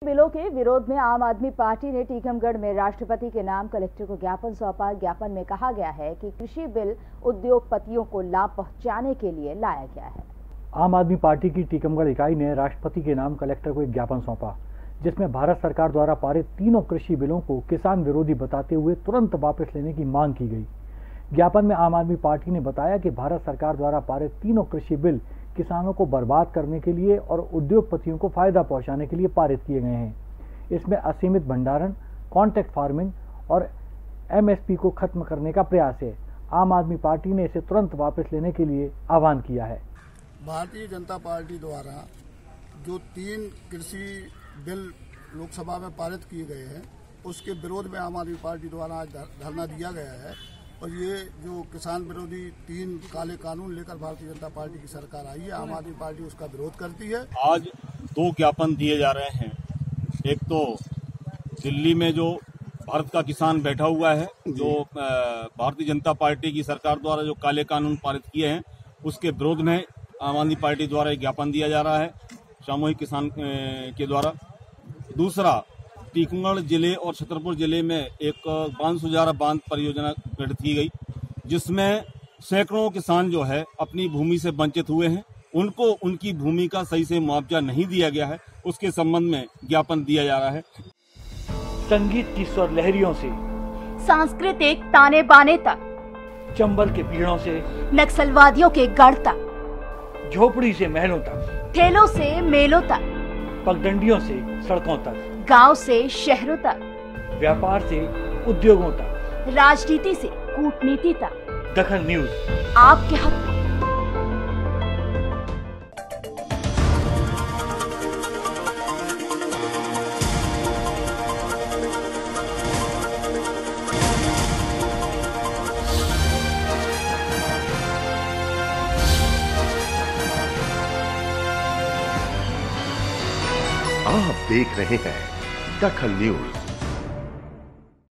बिलों के विरोध में आम आदमी पार्टी ने टीकमगढ़ में राष्ट्रपति के नाम कलेक्टर को ज्ञापन सौंपा। ज्ञापन में कहा गया है कि कृषि बिल उद्योगपतियों को लाभ पहुंचाने के लिए लाया गया है। आम आदमी पार्टी की टीकमगढ़ इकाई ने राष्ट्रपति के नाम कलेक्टर को एक ज्ञापन सौंपा, जिसमें भारत सरकार द्वारा पारित तीनों कृषि बिलों को किसान विरोधी बताते हुए तुरंत वापस लेने की मांग की गई। ज्ञापन में आम आदमी पार्टी ने बताया कि भारत सरकार द्वारा पारित तीनों कृषि बिल किसानों को बर्बाद करने के लिए और उद्योगपतियों को फायदा पहुंचाने के लिए पारित किए गए हैं। इसमें असीमित भंडारण, कॉन्ट्रैक्ट फार्मिंग और एमएसपी को खत्म करने का प्रयास है। आम आदमी पार्टी ने इसे तुरंत वापस लेने के लिए आह्वान किया है। भारतीय जनता पार्टी द्वारा जो 3 कृषि बिल लोकसभा में पारित किए गए हैं, उसके विरोध में आम आदमी पार्टी द्वारा आज धरना दिया गया है। और ये जो किसान विरोधी 3 काले कानून लेकर भारतीय जनता पार्टी की सरकार आई है, आम आदमी पार्टी उसका विरोध करती है। आज 2 ज्ञापन दिए जा रहे हैं। एक तो दिल्ली में जो भारत का किसान बैठा हुआ है, जो भारतीय जनता पार्टी की सरकार द्वारा जो काले कानून पारित किए हैं, उसके विरोध में आम आदमी पार्टी द्वारा एक ज्ञापन दिया जा रहा है सामूहिक किसान के द्वारा। दूसरा, टीकमगढ़ जिले और छतरपुर जिले में एक बांसुजारा बांध परियोजना गठित की गई, जिसमें सैकड़ों किसान जो है अपनी भूमि से वंचित हुए हैं। उनको उनकी भूमि का सही से मुआवजा नहीं दिया गया है, उसके संबंध में ज्ञापन दिया जा रहा है। संगीत की स्वर लहरियों से सांस्कृतिक ताने बाने तक, चंबल के पीड़ों से नक्सलवादियों के गढ़ तक, झोपड़ी से महलों तक, ठेलों से मेलों तक, पगडंडियों से सड़कों तक, गांव से शहरों तक, व्यापार से उद्योगों तक, राजनीति से कूटनीति तक, दखल न्यूज आपके हक में। आप देख रहे हैं दखल न्यूज।